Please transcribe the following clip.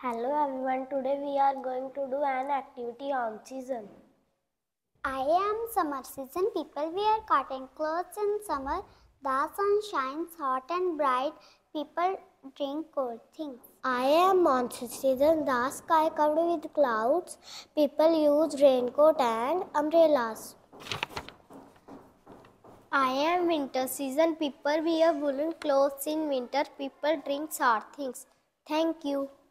Hello everyone, today we are going to do an activity on season. I am summer season. People wear cotton clothes in summer. The sun shines hot and bright. People drink cold things. I am monsoon season. The sky covered with clouds. People use raincoat and umbrellas. I am winter season. People wear woolen clothes in winter. People drink hot things. Thank you.